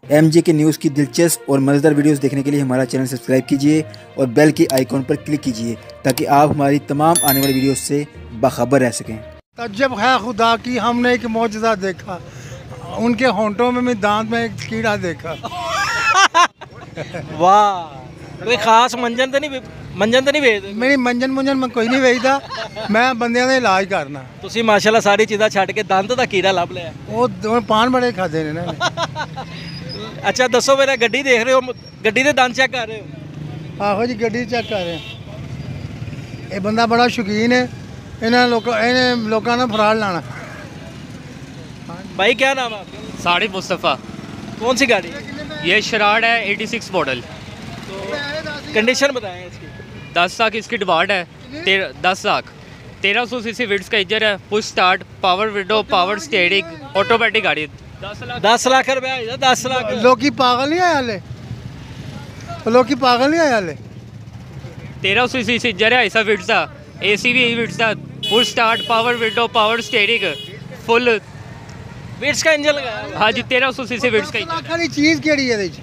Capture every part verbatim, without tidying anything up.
M जे के news की दिलचस्प और मज़ेदार वीडियोस देखने के लिए हमारा चैनल सब्सक्राइब कीजिए और बेल की आइकॉन पर क्लिक कीजिए ताकि आप हमारी तमाम आने वाली वीडियोस से बाखबर रह सकें। तजब है खुदा की, हमने एक मौजज़ा देखा, उनके होंठों में भी दांत में एक कीड़ा देखा। वाह, कोई खास मंजन तो नहीं मंजन तो नहीं भेजते? मेरी मंजन मुंजन मैं कोई नहीं भेजता, मैं बंदियां ਦਾ ਇਲਾਜ ਕਰਨਾ। ਤੁਸੀਂ ਮਾਸ਼ਾਅੱਲਾ ਸਾਰੀ ਚੀਜ਼ਾਂ ਛੱਡ ਕੇ ਦੰਦ ਦਾ ਕੀੜਾ ਲੱਭ ਲਿਆ। ਉਹ ਦੋਵੇਂ ਪਾਨ ਬੜੇ ਖਾਦੇ ਨੇ ਨਾ। ਅੱਛਾ ਦੱਸੋ, ਮੇਰਾ ਗੱਡੀ ਦੇਖ ਰਹੇ ਹੋ, ਗੱਡੀ ਦੇ ਦੰਦ ਚੈੱਕ ਕਰ ਰਹੇ ਹੋ? ਆਹੋ ਜੀ, ਗੱਡੀ ਚੈੱਕ ਕਰ ਰਹੇ ਹਾਂ। ਇਹ ਬੰਦਾ ਬੜਾ ਸ਼ੌਕੀਨ ਹੈ ਇਹਨਾਂ ਲੋਕਾਂ ਇਹਨੇ ਲੋਕਾਂ ਨਾਲ ਫਰਾਡ ਲਾਣਾ। भाई क्या नाम है आपका? सारिफ मुस्तफ़ा। कौन सी गाड़ी? ये शराड है छियासी मॉडल। तो कंडीशन बताएं इसकी। दस लाख इसकी डिमांड है। तेरह दस लाख तेरह सौ सी सी विड्स का इंजन है, push start, power window, power steering, automatic गाड़ी। दस लाख दस लाख रुपया दस लाख लोग पागल नहीं आए हाले, लोग पागल नहीं आए हाले। तेरह सौ सी सी इंजन है, ऐसा विड्स का, ए सी भी विड्स का, push start, power window, power steering, full विड्स का इंजन लगाया। हाँ जी, तेरह सौ सी सी विड्स का इंजन। खाली चीज़ केड़ी है ਇਹਦੇ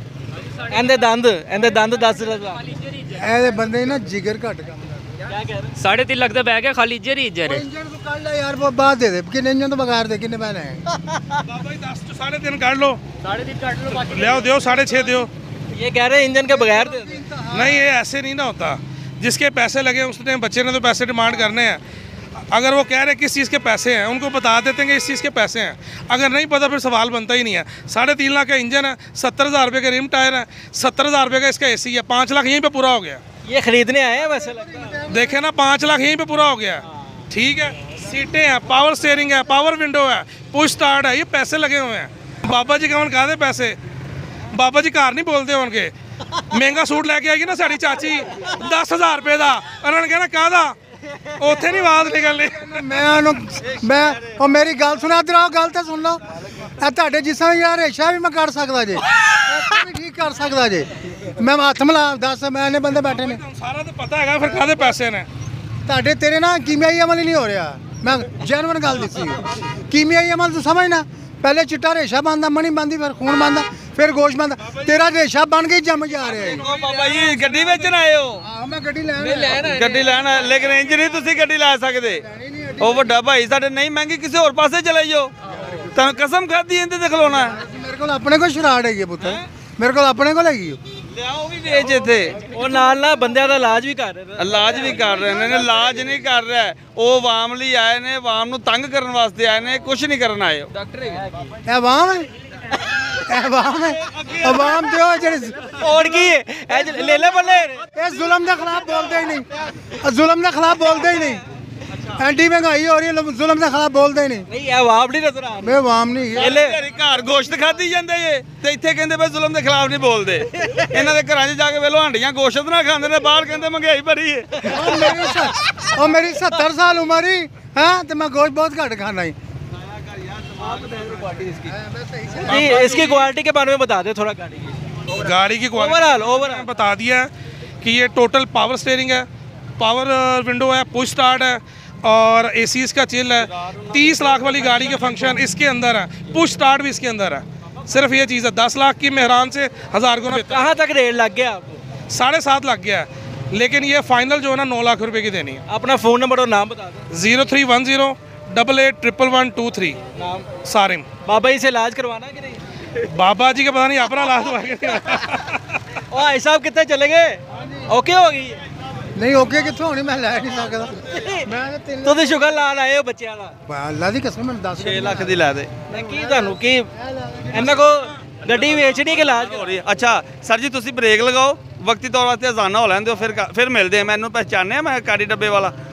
ਇਹਦੇ ਦੰਦ ਇਹਦੇ ਦੰਦ दस लाख। ਇਹਦੇ ਬੰਦੇ ਨਾ ਜਿਗਰ ਘਟ ਕੰਮ क्या कह रहे हैं? साढ़े तीन लाख का बैग है, खाली इंजन ही इंजन है। इंजन तो काट ले यार, वो बात दे दे कितने इंजन तो बगैर दे कितने पैसे हैं? बाबा जी दस तो साढ़े तीन काट लो, साढ़े तीन काट लो, बाकी ले आओ, दो साढ़े छः दो। ये कह रहे हैं इंजन के बगैर दे दो। नहीं, ये ऐसे नहीं ना होता। जिसके पैसे लगे उसने बच्चे ने तो पैसे डिमांड करने हैं। अगर वो कह रहे किस चीज़ के पैसे हैं, उनको बता देते हैं कि इस चीज़ के पैसे हैं। अगर नहीं पता फिर सवाल बनता ही नहीं है। साढ़े तीन लाख का इंजन है, सत्तर हज़ार रुपये का रिम टायर है, सत्तर हज़ार रुपये का इसका एसी है, पाँच लाख यहीं पे पूरा हो गया। ये खरीदने आए हैं वैसे लगता है। देखे ना, पाँच लाख यहीं पे पूरा हो गया। ठीक है, सीटें हैं, पावर स्टीयरिंग है, पावर विंडो है, पुश स्टार्ट है, ये पैसे लगे हुए हैं। बाबा जी का कहा दे पैसे, बाबा जी कार नहीं बोलते उनके। महंगा सूट लैके आएगी ना साड़ी चाची दस हज़ार रुपये का, उन्होंने कहना कहदा ਉੱਥੇ ਨਹੀਂ ਆਵਾਜ਼ ਨਿਕਲਣੀ। ਮੈਂ ਉਹਨੂੰ ਮੈਂ ਉਹ ਮੇਰੀ ਗੱਲ ਸੁਣਾ, ਇਧਰ ਆਓ, ਗੱਲ ਤਾਂ ਸੁਣ ਲਓ। ਇਹ ਤੁਹਾਡੇ ਜਿਸਾ ਯਾਰ ਰੇਸ਼ਾ ਵੀ ਮੈਂ ਕੱਢ ਸਕਦਾ ਜੇ, ਇਹ ਵੀ ਠੀਕ ਕਰ ਸਕਦਾ ਜੇ। ਮੈਂ ਹੱਥ ਮਿਲਾ ਦੱਸ, ਮੈਂ ਇਹਨੇ ਬੰਦੇ ਬੈਠੇ ਨੇ, ਸਾਰਾ ਤਾਂ ਪਤਾ ਹੈਗਾ, ਫਿਰ ਕਾਹਦੇ ਪੈਸੇ ਨੇ ਤੁਹਾਡੇ ਤੇਰੇ ਨਾ ਕੀਮਿਆਈ ਅਮਲ ਹੀ ਨਹੀਂ ਹੋ ਰਿਹਾ। ਮੈਂ ਜੈਨੂਇਨ ਗੱਲ ਦੱਸੀ, ਕੀਮਿਆਈ ਅਮਲ ਤੂੰ ਸਮਝ ਨਾ। ਪਹਿਲੇ ਚਿੱਟਾ ਰੇਸ਼ਾ ਬਣਦਾ, ਮਣੀ ਬਣਦੀ, ਫਿਰ ਖੂਨ ਬਣਦਾ, ਫਿਰ ਗੋਸ਼ ਬਣਦਾ। ਤੇਰਾ ਰੇਸ਼ਾ ਬਣ ਕੇ ਜੰਮ ਜਾ ਰਿਹਾ ਹੈ। ਬਾਬਾ ਜੀ ਗੱਡੀ ਵੇਚਣ ਆਏ ਹੋ? ਹਾਂ, ਮੈਂ ਗੱਡੀ ਲੈਣ ਗੱਡੀ ਲੈਣ ਆਏ, ਲੇਕਿਨ ਇੰਜ ਨਹੀਂ ਤੁਸੀਂ ਗੱਡੀ ਲੈ ਸਕਦੇ। ਉਹ ਵੱਡਾ ਭਾਈ ਸਾਡੇ ਨਹੀਂ ਮਹਿੰਗੀ, ਕਿਸੇ ਹੋਰ ਪਾਸੇ ਚਲੇ ਜਾਓ। ਤਾਂ ਕਸਮ ਖਾਦੀ ਇਹਦੇ ਤੇ ਖਲੋਣਾ। ਮੇਰੇ ਕੋਲ ਆਪਣੇ ਕੋਲ ਸ਼ਰਾੜ ਹੈਗੀ ਪੁੱਤ, ਮੇਰੇ ਕੋਲ ਆਪਣੇ ਕੋਲ ਹੈਗੀ। ਲਿਆਓ ਵੀ ਵੇਚ ਇੱਥੇ। ਉਹ ਨਾਲ ਨਾਲ ਬੰਦਿਆਂ ਦਾ ਇਲਾਜ ਵੀ ਕਰ ਰਹੇ ਨੇ। ਇਲਾਜ ਵੀ ਕਰ ਰਹੇ ਨੇ, ਇਲਾਜ ਨਹੀਂ ਕਰ ਰਿਹਾ। ਉਹ ਆਵਾਮ ਲਈ ਆਏ ਨੇ, ਆਵਾਮ ਨੂੰ ਤੰਗ ਕਰਨ ਵਾਸਤੇ ਆਏ ਨੇ, ਕੁਝ ਨਹੀਂ ਕਰਨ ਆਏ। ਡਾਕਟਰ ਹੈ ਇਹ ਆਵਾਮ ਹੈ, ਇਹ ਆਵਾਮ ਹੈ, ਆਵਾਮ ਤੇ ਉਹ ਜਿਹੜੇ ਹੋਰ ਕੀ ਹੈ, ਇਹ ਲੈ ਲੈ ਬੱਲੇ। ਇਹ ਜ਼ੁਲਮ ਦੇ ਖਿਲਾਫ ਬੋਲਦੇ ਹੀ ਨਹੀਂ, ਜ਼ੁਲਮ ਦੇ ਖਿਲਾਫ ਬੋਲਦੇ ਹੀ ਨਹੀਂ। ਐਂਟੀ ਮਹਿੰਗਾਈ ਹੋ ਰਹੀ ਹੈ, ਜ਼ੁਲਮ ਦੇ ਖਿਲਾਫ ਬੋਲਦੇ ਨਹੀਂ। ਨਹੀਂ ਇਹ ਆਵਾਮ ਨਹੀਂ ਨਜ਼ਰ ਆ ਰਹੀ। ਮੈਂ ਆਵਾਮ ਨਹੀਂ ਤੇਰੇ ਘਰ ਗੋਸ਼ਤ ਖਾਧੀ ਜਾਂਦੇ ਏ ਤੇ ਇੱਥੇ ਕਹਿੰਦੇ ਬਈ ਜ਼ੁਲਮ ਦੇ ਖਿਲਾਫ ਨਹੀਂ ਬੋਲਦੇ। ਇਹਨਾਂ ਦੇ ਘਰਾਂ 'ਚ ਜਾ ਕੇ ਵੇਲੋ ਹਾਂਡੀਆਂ ਗੋਸ਼ਤ ਨਾ ਖਾਂਦੇ ਨੇ, ਬਾਹਰ ਕਹਿੰਦੇ ਮਹਿੰਗਾਈ ਬੜੀ ਏ। ਉਹ ਮੇਰੀ ਸੱਤਰ ਸਾਲ ਉਮਰ ਹੀ ਹੈ ਤੇ ਮੈਂ ਗੋਸ਼ਤ ਬਹੁਤ ਘੱਟ ਖਾਣਾ ਹੀ। इसकी क्वालिटी के बारे में बता दे थोड़ा। गाड़ी की गाड़ी की ओवरऑल ओवरऑल बता दिया है कि ये टोटल पावर स्टीयरिंग है, पावर विंडो है, पुश स्टार्ट है और एसी इसका चिल है। तीस लाख वाली गाड़ी के फंक्शन इसके अंदर है, पुश स्टार्ट भी इसके अंदर है। सिर्फ ये चीज़ है, दस लाख की मेहरान से हज़ार गुना। कहाँ तक रेट लग गया आपको? साढ़े सात लग गया है, लेकिन ये फाइनल जो है ना नौ लाख रुपए की देनी है। अपना फ़ोन नंबर और नाम बता दो। Zero three one zero double eight triple one two three. नाम सारिम। बाबा जी से इलाज करवाना कि नहीं? बाबा जी का पता नहीं, अपना इलाज हुआ कि नहीं। ओ भाई साहब कितने चले गए? ओके हो गई? ਨਹੀਂ ਓਕੇ ਕਿੱਥੋਂ ਹੋਣੀ, ਮੈਂ ਲੈ ਨਹੀਂ ਸਕਦਾ। ਮੈਂ ਤਾਂ ਤਿੰਨ ਤੁਸੀਂ ਸ਼ੁਗਰ ਲਾਣ ਆਏ ਹੋ ਬੱਚਿਆਂ ਦਾ। ਅੱਲਾ ਦੀ ਕਸਮ ਮੈਨੂੰ ਦੱਸ। ਛੇ ਲੱਖ ਦੀ ਲੈ ਦੇ। ਨਹੀਂ ਕੀ ਤੁਹਾਨੂੰ ਕੀ ਇਹਨਾਂ ਕੋ ਗੱਡੀ ਵੇਚਣੀ ਕਿ ਇਲਾਜ ਹੋ ਰਹੀ ਹੈ। ਅੱਛਾ ਸਰ ਜੀ, ਤੁਸੀਂ ਬ੍ਰੇਕ ਲਗਾਓ, ਵਕਤੀ ਤੌਰ 'ਤੇ ਅਜ਼ਾਨਾ ਹੋ ਲੈਣ ਦਿਓ, ਫਿਰ ਫਿਰ ਮਿਲਦੇ ਆ। ਮੈਨੂੰ ਪਹਿਚਾਣਿਆ, ਮੈਂ ਕਾੜੀ ਡੱਬੇ ਵਾਲਾ।